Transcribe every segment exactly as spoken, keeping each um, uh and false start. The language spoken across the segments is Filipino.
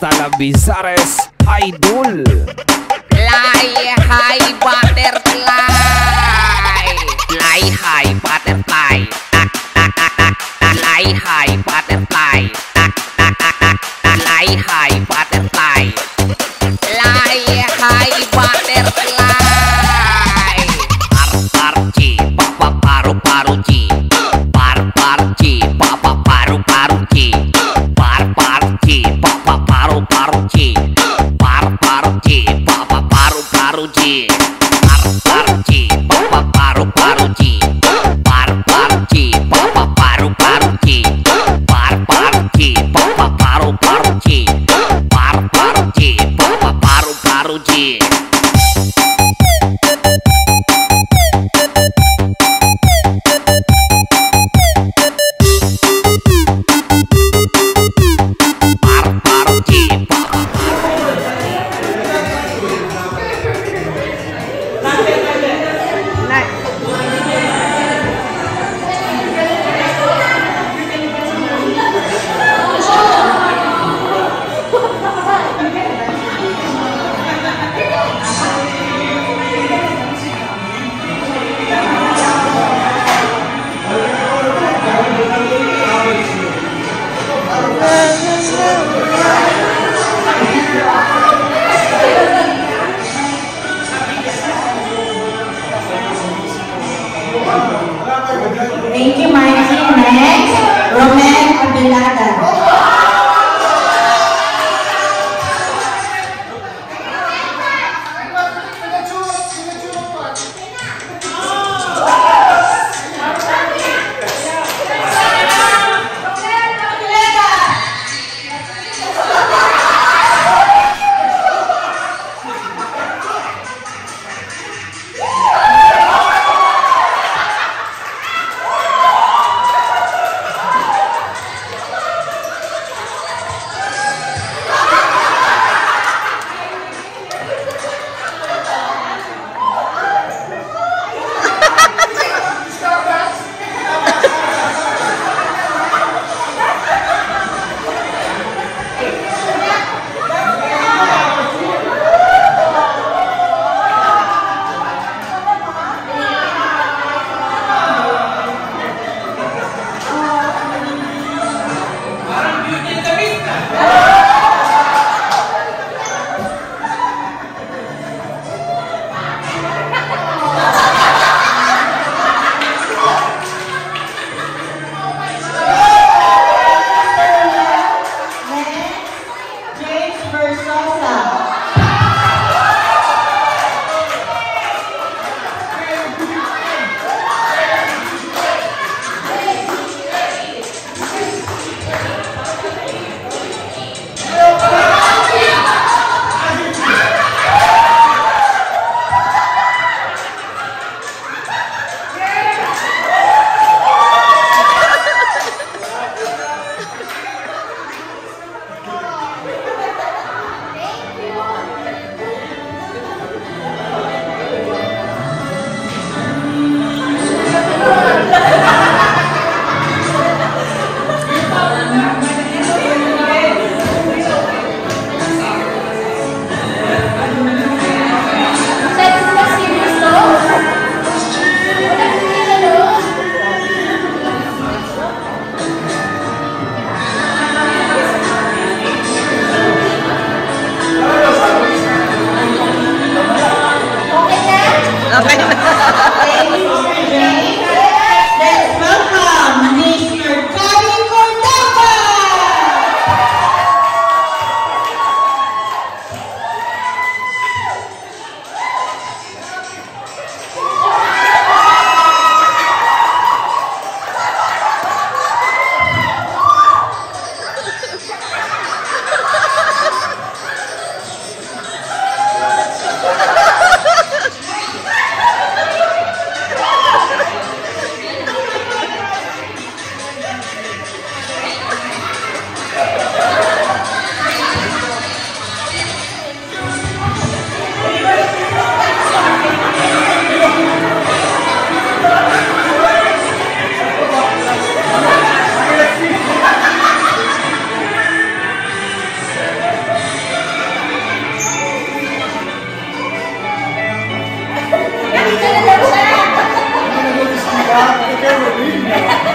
hasta la Bizares Idol. Fly high butterfly, fly high butterfly, tak tak tak tak, fly high butterfly, tak tak tak tak, fly high butterfly, fly high butterfly. Par par ci, papa paru paru ci, par par ci, papa paru paru ci, par par ci, papa paru paru ci, par par ci, papa paru paru ci, par par ci, papa paru paru ci, par par ci, papa paru paru ci, par par ci, papa paru paru ci, par par ci, papa paru paru ci. Thank you, Mikey. Next, Roman Abdulada.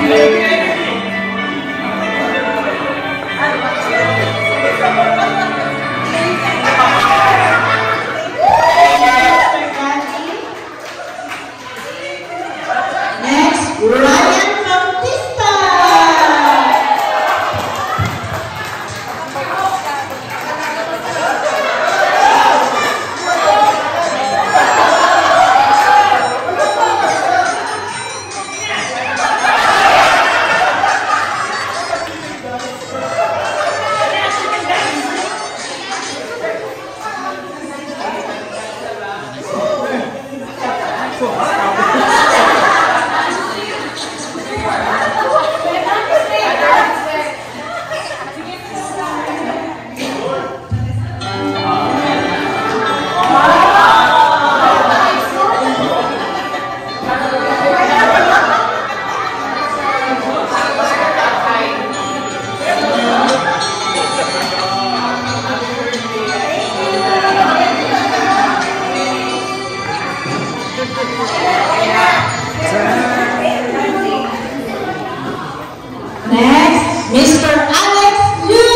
Next, Mister Alex Liu.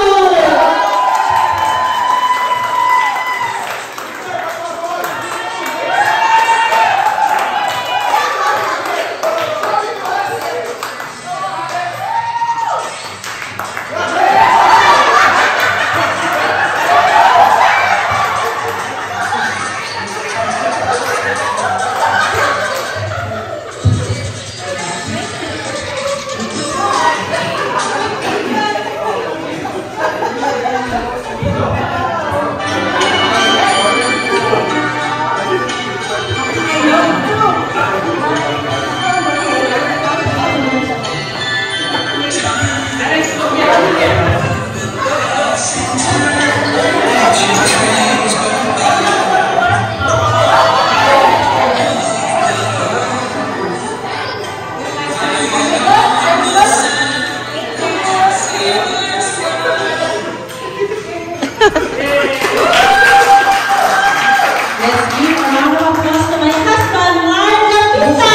Let's give a round of applause to my husband, Mark.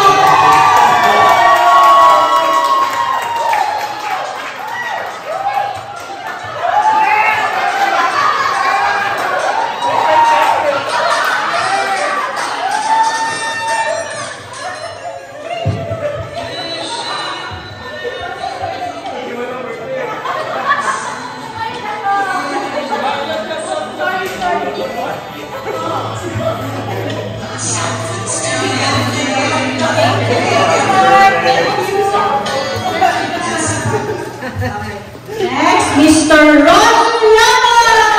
Next, Mister Ron Lama.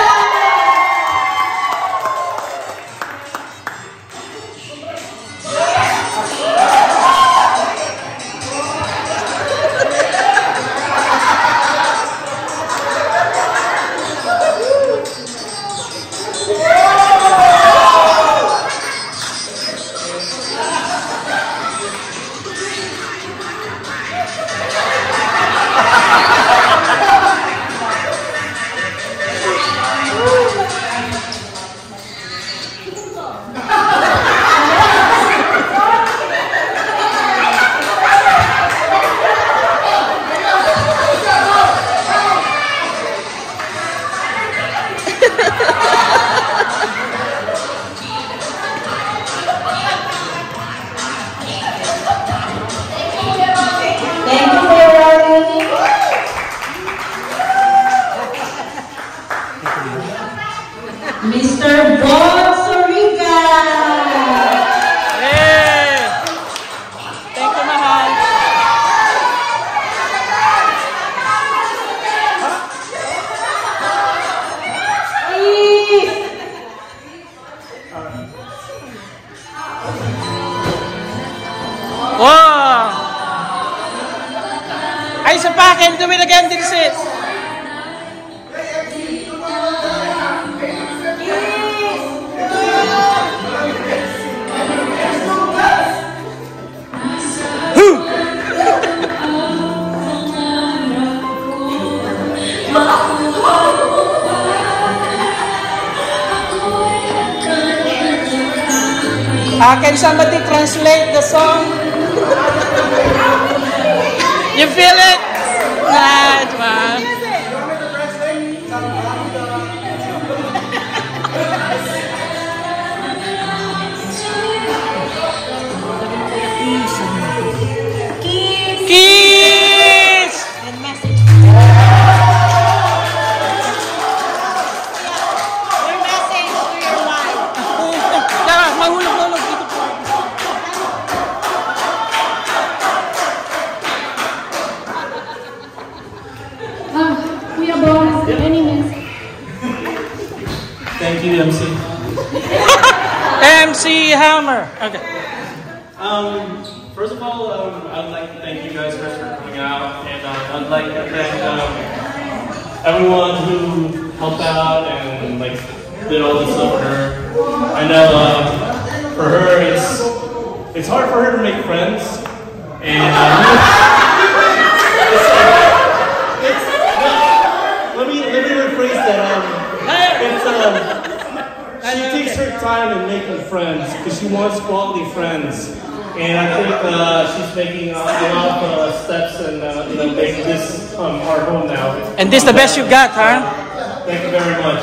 Thank you for your Mister Bon Soriga. Hey! Thank you, mahal. Please. Wow! Ay, sa pakin, do it again, this is. Uh, can somebody translate the song? can feel it. Right, man. Kiss. And message. Your message to your wife. Tara, mahulog-hulog dito po. Ah, Kuya Boss, any message? Thank you, M C. M C Hammer. Okay. Um, first of all, um, I'd like to thank you guys first for coming out, and uh, I'd like to thank um, everyone who helped out and like did all this stuff for her. I know uh, for her, it's it's hard for her to make friends, and um, it's, uh, it's, let me let me rephrase that. Um, it's um, she takes her time in making friends because she wants quality friends. And I think uh, she's making a lot of uh, steps and uh, you know, making this um, our home now. And this the best you got, huh? Thank you very much.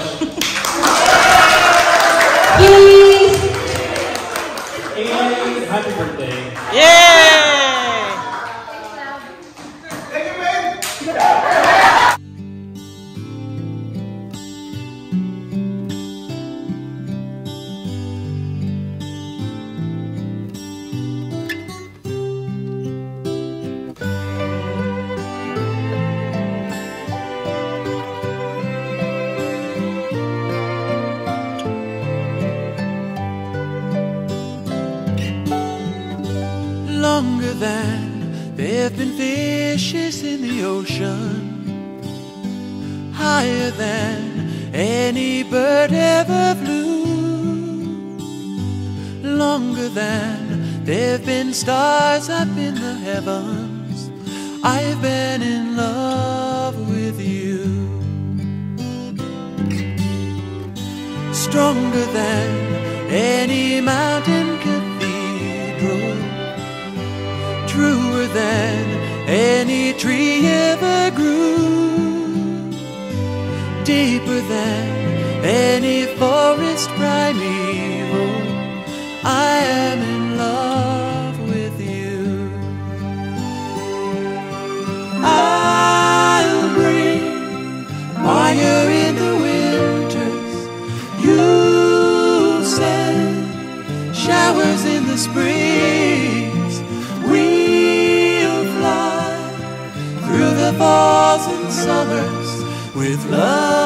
And happy birthday. Yay! Longer than there have been fishes in the ocean, higher than any bird ever flew, longer than there have been stars up in the heavens. I've been in love with you. Stronger than any mountain cathedral, truer than any tree ever grew, deeper than any forest primeval. I am in love with you. I'll bring fire in the winters, you'll send showers in the springs. We'll fly through the falls and summers with love.